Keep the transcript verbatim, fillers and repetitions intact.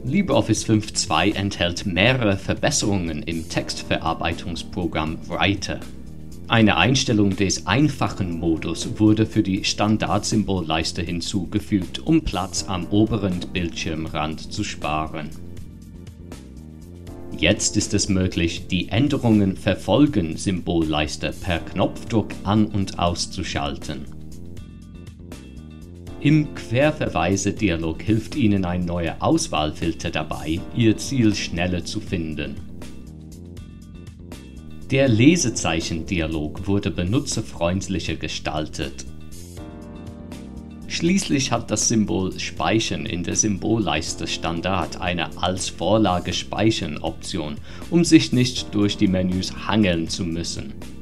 LibreOffice fünf Punkt zwei enthält mehrere Verbesserungen im Textverarbeitungsprogramm Writer. Eine Einstellung des einfachen Modus wurde für die Standardsymbolleiste hinzugefügt, um Platz am oberen Bildschirmrand zu sparen. Jetzt ist es möglich, die Änderungen Verfolgen Symbolleiste per Knopfdruck an- und auszuschalten. Im Querverweise-Dialog hilft Ihnen ein neuer Auswahlfilter dabei, Ihr Ziel schneller zu finden. Der Lesezeichen-Dialog wurde benutzerfreundlicher gestaltet. Schließlich hat das Symbol Speichern in der Symbolleiste Standard eine Als Vorlage Speichern Option, um sich nicht durch die Menüs hangeln zu müssen.